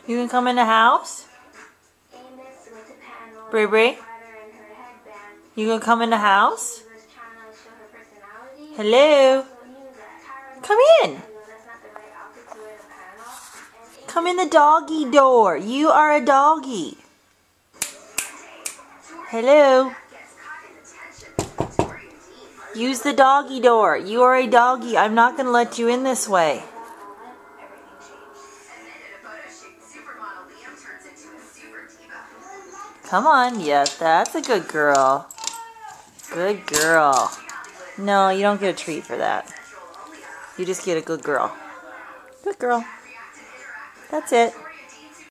You can come in the house? Bray Bray? You gonna come in the house? Hello? Come in. Come in the doggy door. You are a doggy. Hello? Use the doggy door. You are a doggy. I'm not gonna let you in this way. Come on. Yes, that's a good girl. Good girl. No, you don't get a treat for that. You just get a good girl. Good girl. That's it.